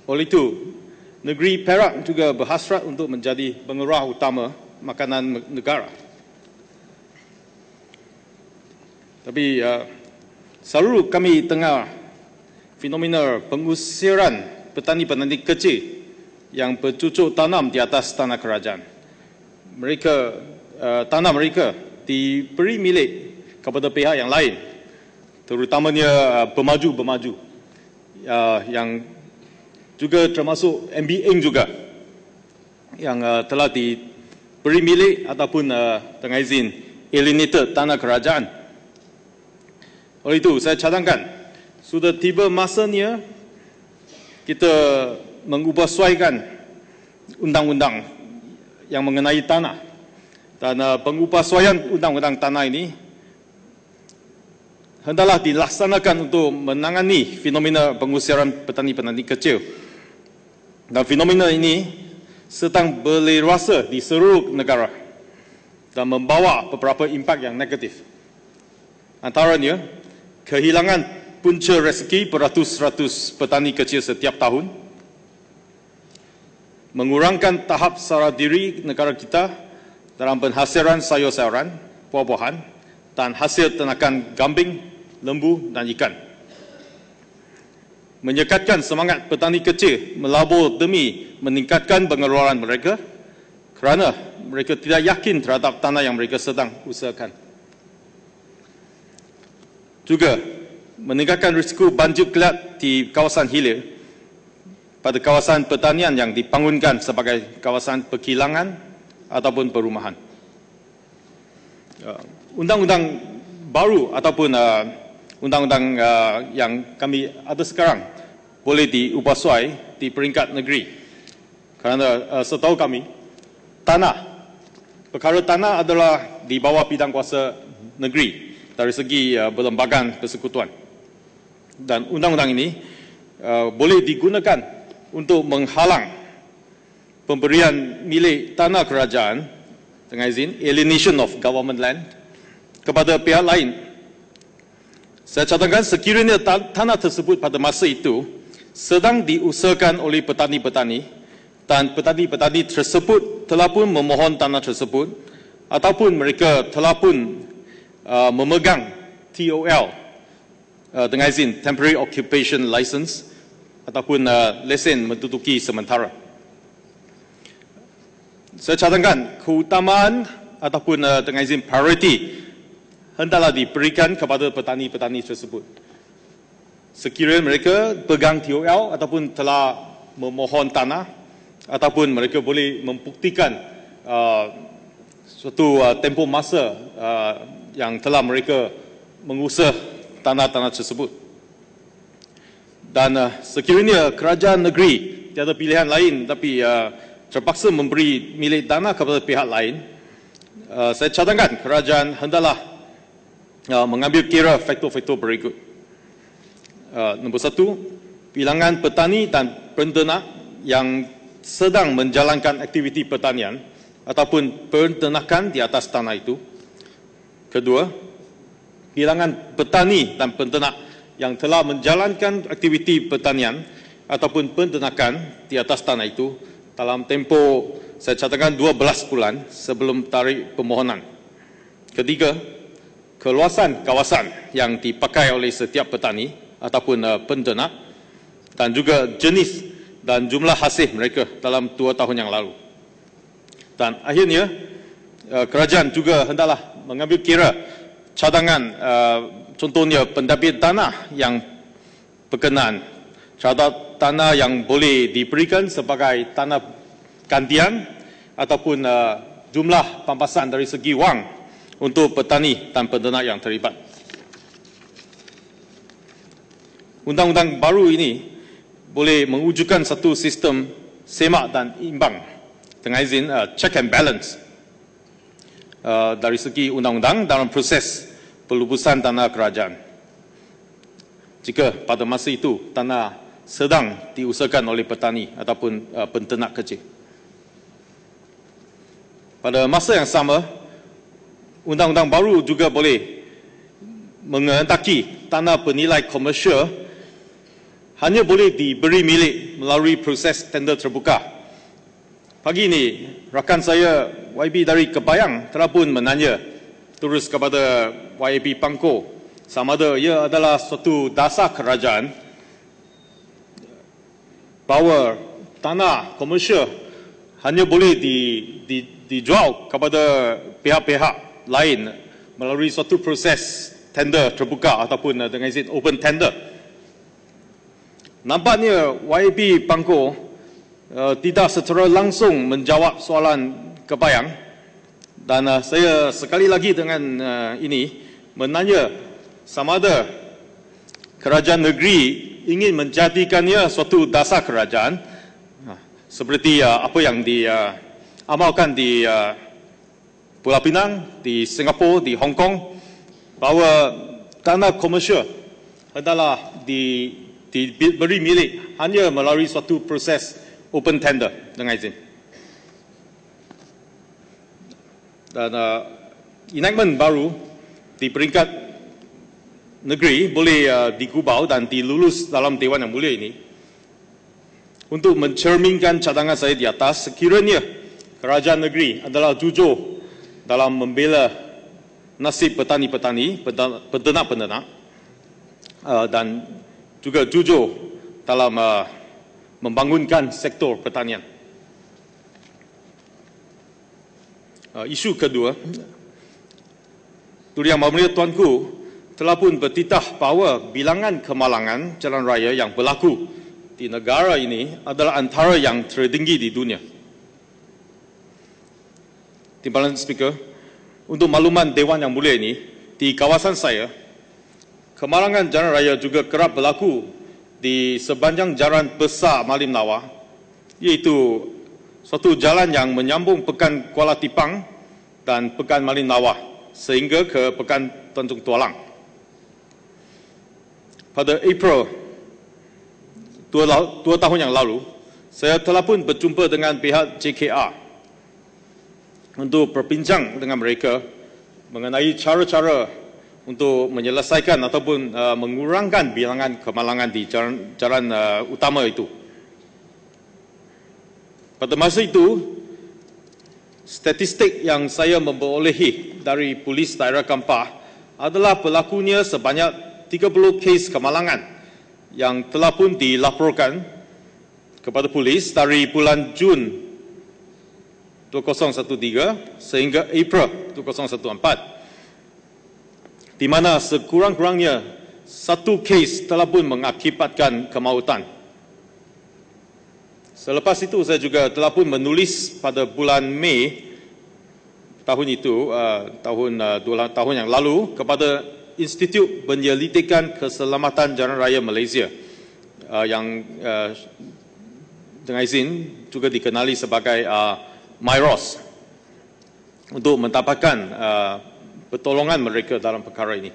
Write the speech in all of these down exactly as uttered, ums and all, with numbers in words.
Oleh itu, negeri Perak juga berhasrat untuk menjadi pengeluar utama makanan negara. Tapi uh, selalu kami tengah fenomena pengusiran petani-petani kecil yang bercucuk tanam di atas tanah kerajaan. Mereka, uh, tanah mereka diberi milik kepada pihak yang lain, terutamanya uh, pemaju-pemaju uh, yang juga termasuk M B Eng juga yang uh, telah diberi milik ataupun uh, dengan izin alienated tanah kerajaan. Oleh itu, saya cadangkan sudah tiba masanya kita mengubahsuaikan undang-undang yang mengenai tanah. Dan uh, pengubahsuaian undang-undang tanah ini hendaklah dilaksanakan untuk menangani fenomena pengusiran petani-petani kecil. Dan fenomena ini sedang berleluasa di seluruh negara dan membawa beberapa impak yang negatif. Antaranya, kehilangan punca rezeki beratus-ratus petani kecil setiap tahun, mengurangkan tahap sara diri negara kita dalam penghasilan sayur-sayuran, buah-buahan dan hasil ternakan kambing, lembu dan ikan. Menyekatkan semangat petani kecil melabur demi meningkatkan pengeluaran mereka kerana mereka tidak yakin terhadap tanah yang mereka sedang usahakan. Juga meningkatkan risiko banjir kilat di kawasan hilir pada kawasan pertanian yang dibangunkan sebagai kawasan perkilangan ataupun perumahan. Undang-undang baru ataupun undang-undang uh, yang kami ada sekarang boleh diubahsuai di peringkat negeri. Kerana uh, setahu kami, tanah, perkara tanah adalah di bawah bidang kuasa negeri dari segi uh, perlembagaan persekutuan. Dan undang-undang ini uh, boleh digunakan untuk menghalang pemberian milik tanah kerajaan dengan izin alienation of government land kepada pihak lain. Saya cadangkan sekiranya tanah tersebut pada masa itu sedang diusahakan oleh petani-petani dan petani-petani tersebut telah pun memohon tanah tersebut ataupun mereka telah pun uh, memegang T O L uh, dengan izin Temporary Occupation License ataupun uh, lesen menduduki sementara. Saya cadangkan keutamaan ataupun uh, dengan izin priority hendaklah diberikan kepada petani-petani tersebut. Sekiranya mereka pegang T O L ataupun telah memohon tanah ataupun mereka boleh membuktikan uh, suatu uh, tempoh masa uh, yang telah mereka mengusah tanah-tanah tersebut. Dan uh, sekiranya kerajaan negeri tiada pilihan lain tapi uh, terpaksa memberi milik tanah kepada pihak lain, uh, saya cadangkan kerajaan hendaklah Uh, mengambil kira faktor-faktor berikut. Uh, nombor satu, bilangan petani dan penternak yang sedang menjalankan aktiviti pertanian ataupun penternakan di atas tanah itu. Kedua, bilangan petani dan penternak yang telah menjalankan aktiviti pertanian ataupun penternakan di atas tanah itu dalam tempoh, saya catatkan dua belas bulan sebelum tarikh permohonan. Ketiga, keluasan kawasan yang dipakai oleh setiap petani ataupun uh, penternak dan juga jenis dan jumlah hasil mereka dalam dua tahun yang lalu. Dan akhirnya, uh, kerajaan juga hendaklah mengambil kira cadangan uh, contohnya pendapatan tanah yang berkenaan terhadap tanah yang boleh diberikan sebagai tanah gantian ataupun uh, jumlah pampasan dari segi wang untuk petani dan penternak yang terlibat. Undang-undang baru ini boleh mewujudkan satu sistem semak dan imbang dengan izin uh, check and balance uh, dari segi undang-undang dalam proses pelubusan tanah kerajaan. Jika pada masa itu tanah sedang diusahakan oleh petani ataupun uh, penternak kecil. Pada masa yang sama, undang-undang baru juga boleh mengendaki tanah bernilai komersial hanya boleh diberi milik melalui proses tender terbuka. Pagi ini, rakan saya Y B dari Kebayang telah pun menanya terus kepada Y A P Pangko sama ada ia adalah suatu dasar kerajaan bahawa tanah komersial hanya boleh di, di, dijual kepada pihak-pihak lain melalui suatu proses tender terbuka ataupun dengan izin open tender. Nampaknya Y A P Pangko uh, tidak secara langsung menjawab soalan Kebayang dan uh, saya sekali lagi dengan uh, ini menanya sama ada kerajaan negeri ingin menjadikannya suatu dasar kerajaan uh, seperti uh, apa yang diamalkan uh, di uh, Pulau Pinang, di Singapura, di Hong Kong, bahawa tanah komersial adalah di diberi milik hanya melalui suatu proses open tender dengan izin. Dan uh, enactment baru di peringkat negeri boleh uh, digubau dan dilulus dalam Dewan Yang Mulia ini untuk mencerminkan cadangan saya di atas. Sekiranya kerajaan negeri adalah jujur dalam membela nasib petani-petani, peternak-peternak uh, dan juga jujur dalam uh, membangunkan sektor pertanian. Uh, isu kedua, Turi Yang Mulia Tuanku telah pun bertitah bahawa bilangan kemalangan jalan raya yang berlaku di negara ini adalah antara yang tertinggi di dunia. Timbalan Speaker, untuk makluman Dewan Yang Mulia ini, di kawasan saya, kemalangan jalan raya juga kerap berlaku di sepanjang jalan besar Malim Nawar, iaitu suatu jalan yang menyambung Pekan Kuala Tipang dan Pekan Malim Nawar sehingga ke Pekan Tanjung Tualang. Pada April dua, dua tahun yang lalu, saya telah pun berjumpa dengan pihak J K R untuk berbincang dengan mereka mengenai cara-cara untuk menyelesaikan ataupun uh, mengurangkan bilangan kemalangan di jalan, jalan uh, utama itu. Pada masa itu, statistik yang saya memperolehi dari Polis Daerah Kampar adalah berlakunya sebanyak tiga puluh kes kemalangan yang telah pun dilaporkan kepada polis dari bulan Jun dua ribu tiga belas sehingga April dua ribu empat belas. Di mana sekurang-kurangnya satu kes telah pun mengakibatkan kemautan. Selepas itu saya juga telah pun menulis pada bulan Mei tahun itu, uh, tahun uh, dua tahun yang lalu kepada Institut Penyelidikan Keselamatan Jalan Raya Malaysia uh, yang uh, dengan izin juga dikenali sebagai uh, MIROS untuk mendapatkan uh, pertolongan mereka dalam perkara ini.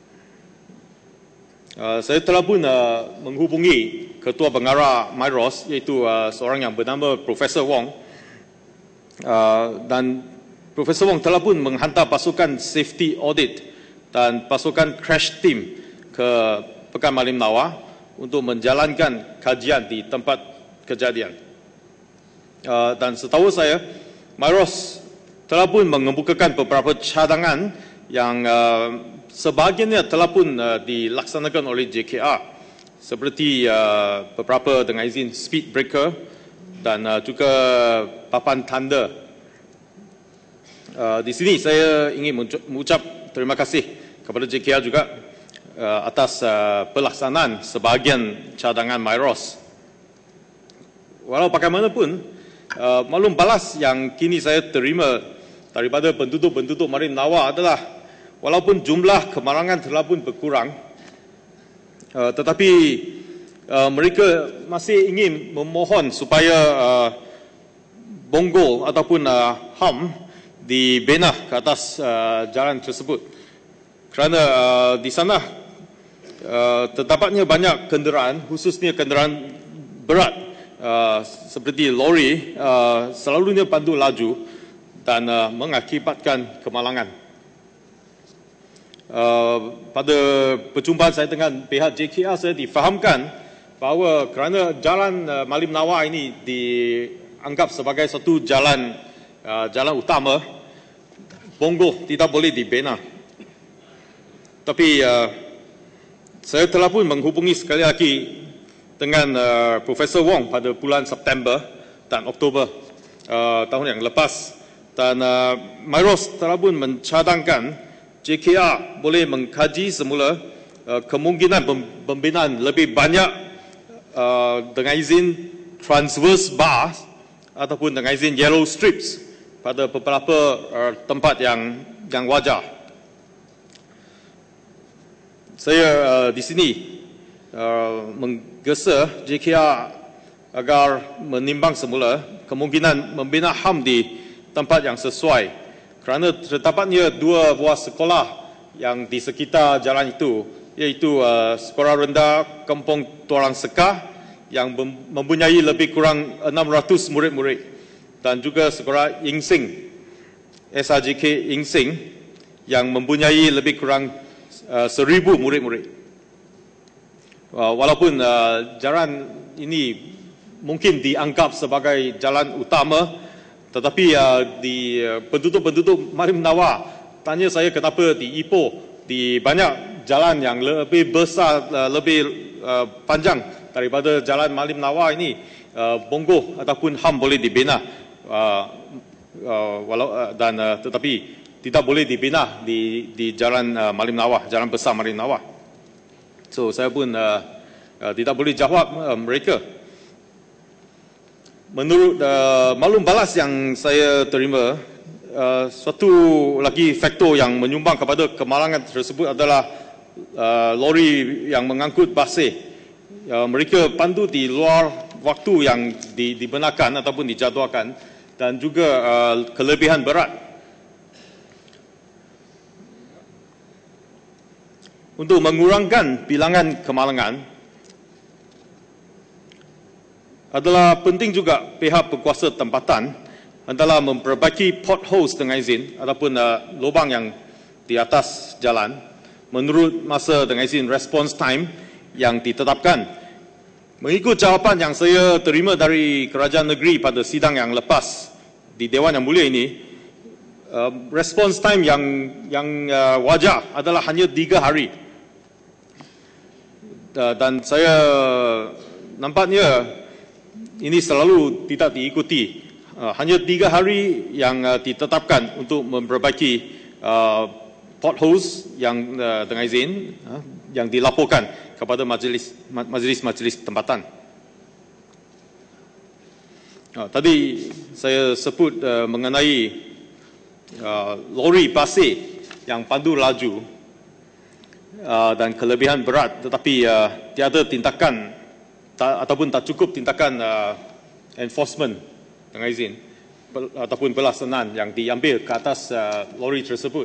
Uh, saya telah pun uh, menghubungi Ketua Pengarah MIROS iaitu uh, seorang yang bernama Profesor Wong uh, dan Profesor Wong telah pun menghantar pasukan safety audit dan pasukan crash team ke Pekan Malim Nawar untuk menjalankan kajian di tempat kejadian. Uh, dan setahu saya, MIROS telah pun mengemukakan beberapa cadangan yang uh, sebahagiannya telah pun uh, dilaksanakan oleh J K R seperti uh, beberapa dengan izin speed breaker dan uh, juga papan tanda. Uh, di sini saya ingin mengucap terima kasih kepada J K R juga uh, atas uh, pelaksanaan sebahagian cadangan MIROS. Walau bagaimanapun, uh, maklum balas yang kini saya terima daripada penduduk-penduduk Malim Nawar adalah walaupun jumlah kemalangan telah pun berkurang, uh, tetapi uh, mereka masih ingin memohon supaya uh, bonggol ataupun uh, H A M dibina ke atas uh, jalan tersebut. Kerana uh, di sana uh, terdapatnya banyak kenderaan, khususnya kenderaan berat uh, seperti lori, uh, selalunya pandu laju dan uh, mengakibatkan kemalangan. Uh, pada perjumpaan saya dengan pihak J K R, saya difahamkan bahawa kerana jalan uh, Malim Nawar ini dianggap sebagai satu jalan uh, jalan utama, Bonggol tidak boleh dibina. Tapi uh, saya telah pun menghubungi sekali lagi dengan uh, Profesor Wong pada bulan September dan Oktober uh, tahun yang lepas, dan uh, Myros telah pun mencadangkan J K R boleh mengkaji semula uh, kemungkinan pembinaan lebih banyak uh, dengan izin transverse bars ataupun dengan izin yellow strips pada beberapa uh, tempat yang yang wajar. Saya uh, di sini uh, menggesa J K R agar menimbang semula kemungkinan membina H A M di tempat yang sesuai, kerana terdapatnya dua buah sekolah yang di sekitar jalan itu, iaitu uh, Sekolah Rendah Kampung Tuarang Sekar yang mempunyai lebih kurang enam ratus murid-murid, dan juga Sekolah Ying Sing, S R J K Ying Sing, yang mempunyai lebih kurang uh, seribu murid-murid. Uh, walaupun uh, jalan ini mungkin dianggap sebagai jalan utama, tetapi uh, di uh, penduduk-penduduk Malim Nawar tanya saya kenapa di Ipoh, di banyak jalan yang lebih besar, uh, lebih uh, panjang daripada jalan Malim Nawar ini, uh, Bonggol ataupun H A M boleh dibina, uh, uh, walau, uh, dan uh, tetapi tidak boleh dibina di di jalan uh, Malim Nawar, jalan besar Malim Nawar. So saya pun uh, uh, tidak boleh jawab uh, mereka. Menurut uh, maklum balas yang saya terima, uh, suatu lagi faktor yang menyumbang kepada kemalangan tersebut adalah uh, lori yang mengangkut pasir. Uh, mereka pandu di luar waktu yang di, dibenarkan ataupun dijadualkan, dan juga uh, kelebihan berat. Untuk mengurangkan bilangan kemalangan, adalah penting juga pihak berkuasa tempatan adalah memperbaiki potholes dengan izin ataupun uh, lubang yang di atas jalan menurut masa dengan izin response time yang ditetapkan. Mengikut jawapan yang saya terima dari Kerajaan Negeri pada sidang yang lepas di Dewan Yang Mulia ini, uh, response time yang yang uh, wajar adalah hanya tiga hari. Uh, dan saya nampaknya ini selalu tidak diikuti. Uh, hanya tiga hari yang uh, ditetapkan untuk memperbaiki uh, potholes yang uh, dengan izin uh, yang dilaporkan kepada majlis majlis-majlis tempatan. Uh, tadi saya sebut uh, mengenai uh, lori pasir yang pandu laju uh, dan kelebihan berat, tetapi uh, tiada tindakan ta, ataupun tak cukup tindakan uh, enforcement dengan izin pel, ataupun pelaksanaan yang diambil ke atas uh, lori tersebut.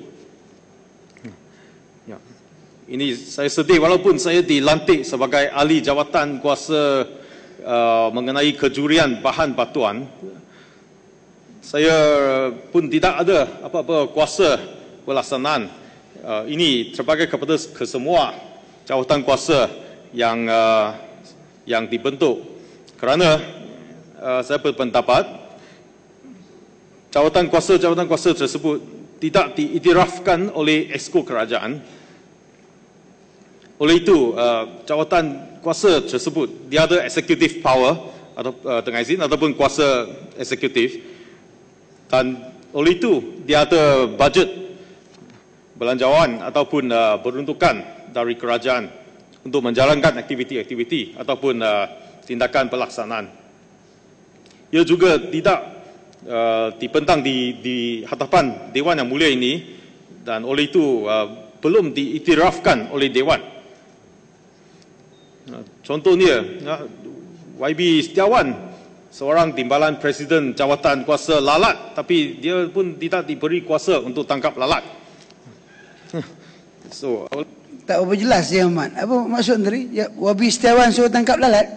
Ya. Ini saya sedih walaupun saya dilantik sebagai ahli jawatan kuasa uh, mengenai kejurian bahan batuan. Saya pun tidak ada apa-apa kuasa pelaksanaan. Uh, ini terbagi kepada kesemua jawatan kuasa yang uh, yang dibentuk. Kerana uh, saya berpendapat jawatan kuasa-jawatan kuasa tersebut tidak diiktirafkan oleh Exco Kerajaan. Oleh itu, uh, jawatan kuasa tersebut dia ada executive power atau uh, dengan izin ataupun kuasa eksekutif, dan oleh itu dia ada bajet belanjawan ataupun uh, peruntukan dari kerajaan untuk menjalankan aktiviti-aktiviti ataupun uh, tindakan pelaksanaan. Ia juga tidak uh, dipentang di, di hadapan Dewan Yang Mulia ini, dan oleh itu uh, belum diiktirafkan oleh Dewan. Contohnya, Y B Setiawan, seorang timbalan Presiden jawatan kuasa lalat, tapi dia pun tidak diberi kuasa untuk tangkap lalat. So, tak apa jelas dia, Ahmad. Apa maksud tadi? Ya, Y B Setiawan suruh tangkap lalat?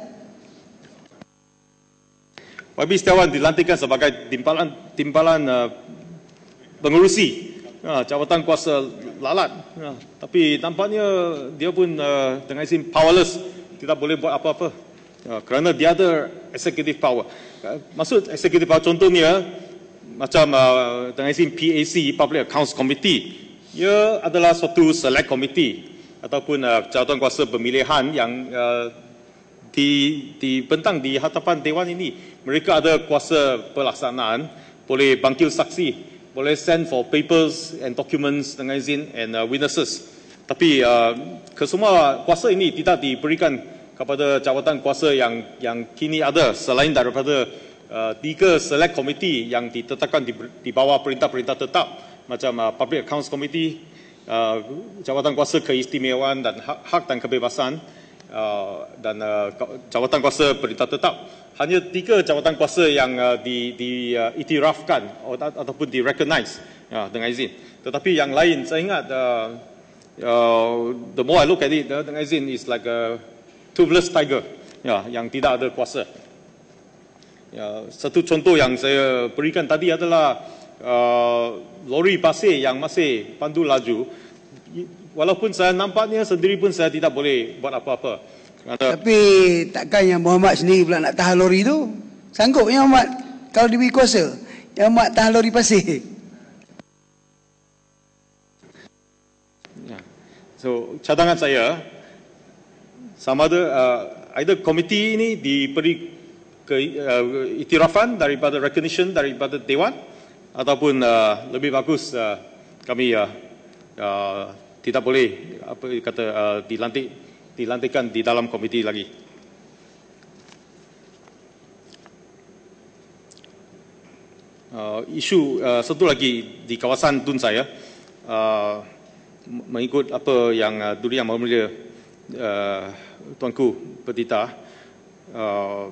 Y B Setiawan dilantikkan sebagai timbalan timbalan uh, pengurusi uh, jawatan kuasa lalat. Uh, tapi nampaknya dia pun uh, dengan izin powerless, tidak boleh buat apa-apa. Uh, kerana dia ada executive power. Uh, maksud executive power contohnya macam uh, dengan izin P A C, Public Accounts Committee, ia adalah suatu select committee ataupun uh, jawatan kuasa pemilihan yang uh, di dibentang di hadapan Dewan ini. Mereka ada kuasa pelaksanaan, boleh panggil saksi, boleh send for papers and documents dengan izin and uh, witnesses. Tapi uh, kesemua kuasa ini tidak diberikan kepada jawatan kuasa yang yang kini ada selain daripada uh, tiga select committee yang ditetapkan di, di bawah perintah-perintah tetap macam uh, Public Accounts Committee, uh, jawatan kuasa keistimewaan dan hak, hak dan kebebasan, uh, dan uh, jawatan kuasa perintah tetap. Hanya tiga jawatan kuasa yang uh, di, di uh, itirafkan ataupun di recognize uh, dengan izin. Tetapi yang lain saya ingat uh, uh, the more I look at it, uh, dengan izin is like a toothless tiger, ya, yang tidak ada kuasa. Ya, satu contoh yang saya berikan tadi adalah uh, lori pasir yang masih pandu laju. Walaupun saya nampaknya sendiri pun saya tidak boleh buat apa-apa. Kerana Tapi takkan yang Muhammad sendiri pula nak tahan lori tu? Sanggup yang Muhammad kalau diberi kuasa, yang Muhammad tahan lori pasir. Ya. So cadangan saya, sama ada uh, either komiti ini diberi ke, uh, iktirafan daripada recognition daripada Dewan ataupun uh, lebih bagus uh, kami uh, uh, tidak boleh apa kata uh, dilantik dilantikkan di dalam komiti lagi. Uh, isu uh, satu lagi di kawasan Tun saya, uh, mengikut apa yang uh, Duli Yang Maha Mulia uh, Tuanku Petita, uh,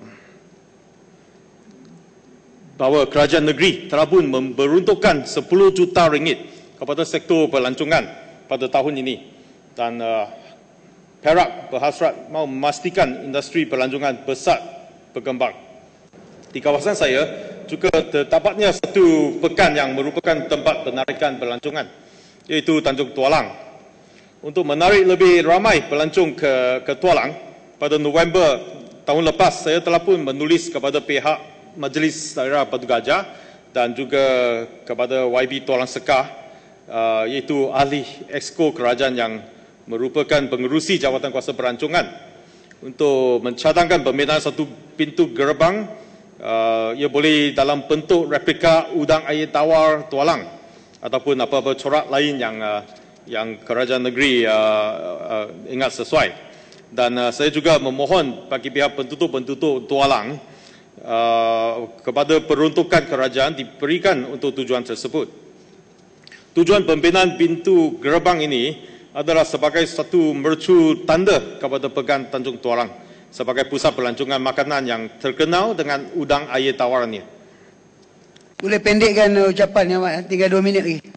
bahawa kerajaan negeri telah pun memperuntukkan sepuluh juta ringgit kepada sektor pelancongan pada tahun ini, dan uh, Perak berhasrat mahu memastikan industri pelancongan besar berkembang. Di kawasan saya juga terdapatnya satu pekan yang merupakan tempat penarikan pelancongan, iaitu Tanjung Tualang. Untuk menarik lebih ramai pelancong ke, ke Tualang, pada November tahun lepas saya telah pun menulis kepada pihak Majlis Daerah Batu Gajah dan juga kepada Y B Tualang Sekar, uh, iaitu ahli exco kerajaan yang merupakan pengerusi jawatan kuasa perancangan, untuk mencadangkan pembinaan satu pintu gerbang. Uh, ia boleh dalam bentuk replika udang air tawar Tualang ataupun apa-apa corak lain yang uh, yang kerajaan negeri uh, uh, ingat sesuai. Dan uh, saya juga memohon bagi pihak pentutup-pentutup Tualang uh, kepada peruntukan kerajaan diberikan untuk tujuan tersebut. Tujuan pembinaan pintu gerbang ini adalah sebagai satu mercu tanda kepada Pekan Tanjung Tualang sebagai pusat pelancongan makanan yang terkenal dengan udang air tawarnya. Boleh pendekkan ucapan yang Muhammad, tinggal dua minit lagi.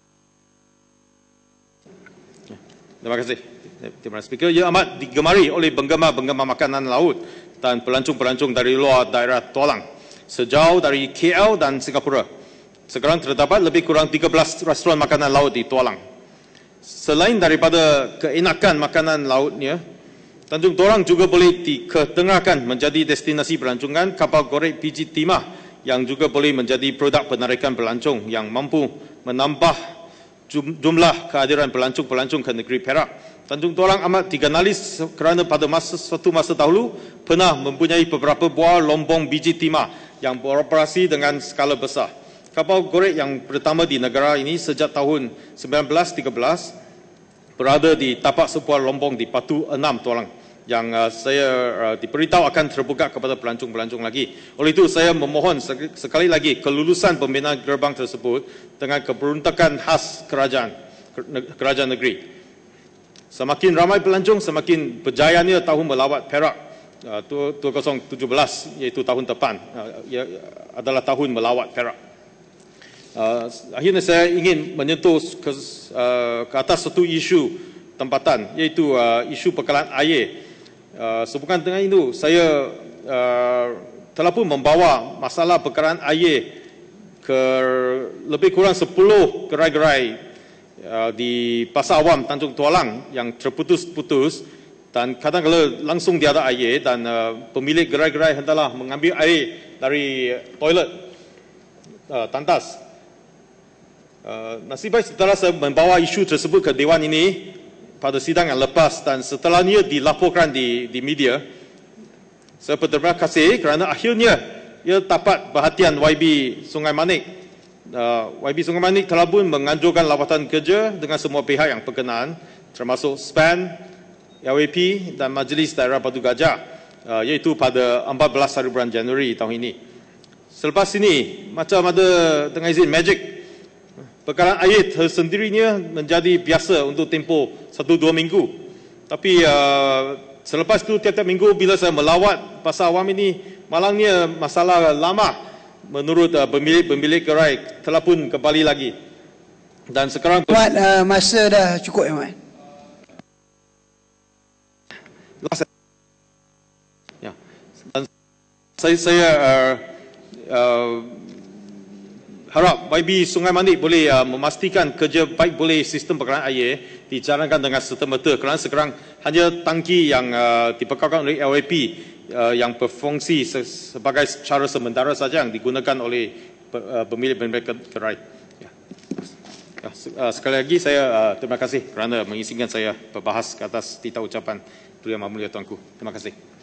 Terima kasih. Terima kasih, Speaker. Ia amat digemari oleh penggemar-penggemar makanan laut dan pelancong-pelancong dari luar daerah Tualang, sejauh dari K L dan Singapura. Sekarang terdapat lebih kurang tiga belas restoran makanan laut di Tualang. Selain daripada keenakan makanan lautnya, Tanjung Tualang juga boleh diketengahkan menjadi destinasi pelancongan kapal goreng biji timah yang juga boleh menjadi produk penarikan pelancong yang mampu menambah jumlah kehadiran pelancong-pelancong ke negeri Perak. Tanjung Tualang amat dikenali kerana pada masa suatu masa dahulu pernah mempunyai beberapa buah lombong biji timah yang beroperasi dengan skala besar. Kapal goreng yang pertama di negara ini sejak tahun sembilan belas tiga belas berada di tapak sebuah lombong di Patu enam Tualang, yang uh, saya uh, diberitahu akan terbuka kepada pelancong-pelancong lagi. Oleh itu saya memohon sekali lagi kelulusan pembinaan gerbang tersebut dengan keperuntukan khas kerajaan kerajaan negeri. Semakin ramai pelancong, semakin berjayanya tahun melawat Perak uh, dua ribu tujuh belas, iaitu tahun depan uh, ia adalah tahun melawat Perak. Uh, akhirnya saya ingin menyentuh ke, uh, ke atas satu isu tempatan, iaitu uh, isu bekalan air. Uh, sehubungan dengan itu, saya uh, telah pun membawa masalah bekalan air ke lebih kurang sepuluh gerai-gerai uh, di Pasar Awam Tanjung Tualang yang terputus-putus, dan kadang kalau langsung tiada air dan uh, pemilik gerai-gerai hendaklah mengambil air dari toilet uh, tandas. Uh, nasib baik setelah saya membawa isu tersebut ke Dewan ini pada sidang yang lepas dan setelahnya dilaporkan di, di media, saya berterima kasih kerana akhirnya ia dapat perhatian Y B Sungai Manik. Uh, Y B Sungai Manik telah pun menganjurkan lawatan kerja dengan semua pihak yang berkenaan, termasuk S P A N, L A P dan Majlis Daerah Batu Gajah, uh, iaitu pada empat belas hari bulan Januari tahun ini. Selepas ini, macam ada dengan izin magic, perkalaan air tersendirinya menjadi biasa untuk tempoh satu dua minggu. Tapi uh, selepas itu tiap-tiap minggu bila saya melawat pasar awam ini, malangnya masalah lama menurut uh, pemilik-pemilik gerai telah pun kembali lagi. Dan sekarang Mat, uh, masa dah cukup ya Mat. Ya. Dan saya saya uh, uh, harap Y B Sungai Manik boleh uh, memastikan kerja baik boleh sistem perkalaan air dijalankan dengan serta-merta kerana sekarang hanya tangki yang uh, dipekarkan oleh L A P uh, yang berfungsi se sebagai cara sementara saja yang digunakan oleh uh, pemilik-pemilik gerai. Ya. Ya, uh, sekali lagi saya uh, terima kasih kerana mengizinkan saya berbahas ke atas titah ucapan Perdana Mulia Tuanku. Terima kasih.